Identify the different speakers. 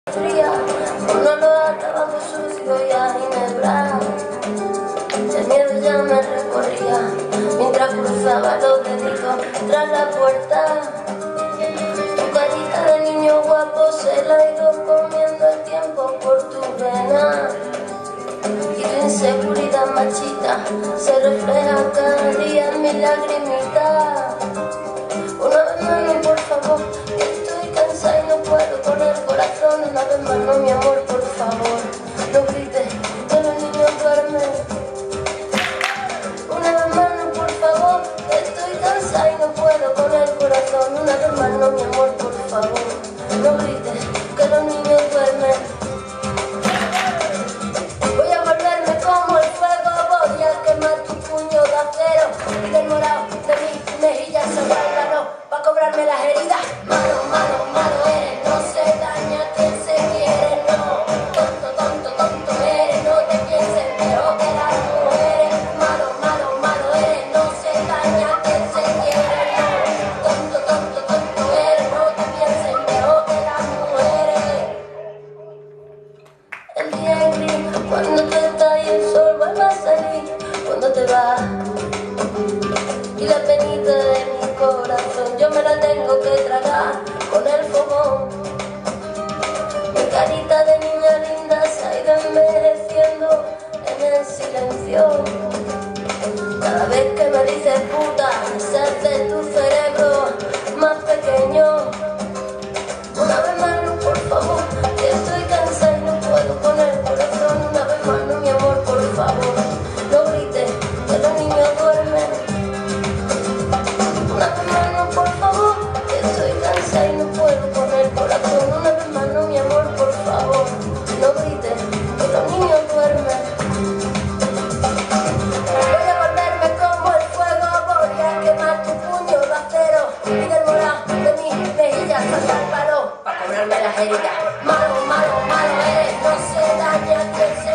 Speaker 1: fría, uno lo tabaco sucio y a ginebra. El miedo ya me recorría mientras cruzaba los deditos tras la puerta. Tu carita de niño guapo se la ha ido comiendo el tiempo por tu vena. Y tu inseguridad machita se refleja cada día en mi lagrimita. Una vez más no, por favor, que estoy cansada y no puedo con el corazón. Una vez más no, mi amor, por favor, no grites que los niños duermen. Una vez más no, por favor, que estoy cansada y no puedo con el corazón. Una vez más no, mi amor, por favor, no grites que los niños duermen. Voy a volverme como el fuego, voy a quemar tu puño de acero y del morado de mis mejillas sobrarlo pa' cobrarme las heridas. Malo, malo, malo eres, no se daña quien se quiere, no. Tonto, tonto, tonto eres, no te pienses mejor que las mujeres. Malo, malo, malo eres, no se daña quien se quiere, no. Tonto, tonto, tonto eres, no te pienses mejor que las mujeres. El día es gris, cuando te está y el sol vuelve a salir, cuando te vas y la penita de mi corazón yo me la tengo que tragar con el fogón. Mi carita de niña linda se ha ido envejeciendo en el silencio. Cada vez que me dices puta se hace tu cerebro más pequeño. Una vez más no, por favor, que estoy cansada y no puedo con el corazón. Una vez más no, mi amor, por favor, no grites que los niños duermen. Una vez más no, por favor, que estoy cansada y no puedo con el corazón. Una vez más no, mi amor, por favor, no grites que los niños duermen. Voy a volverme como el fuego, voy a quemar tu puño de acero y del morado de mis mejillas saltar el palo pa' cobrarme las heridas. Malo, malo, malo eres, no se daña quien se